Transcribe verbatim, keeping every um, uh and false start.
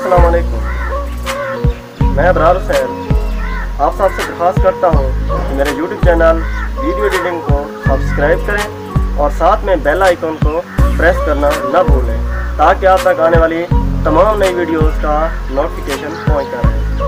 अस्सलाम वालेकुम। मैं अबरार हुसैन आप सबसे दरख्वास्त करता हूँ कि मेरे यूट्यूब चैनल वीडियो एडिटिंग को सब्सक्राइब करें और साथ में बेल आइकन को प्रेस करना न भूलें ताकि आप तक आने वाली तमाम नई वीडियोस का नोटिफिकेशन पहुँचता रहे।